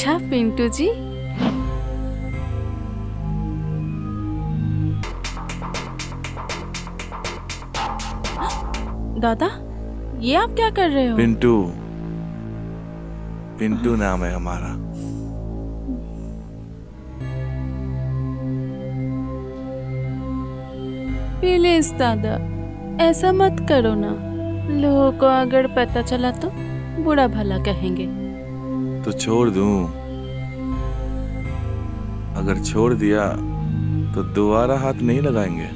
अच्छा पिंटू जी, दादा ये आप क्या कर रहे हो? पिंटू, पिंटू नाम है हमारा। प्लीज दादा ऐसा मत करो ना, लोगों को अगर पता चला तो बुरा भला कहेंगे। तो छोड़ दूं? अगर छोड़ दिया तो दोबारा हाथ नहीं लगाएंगे।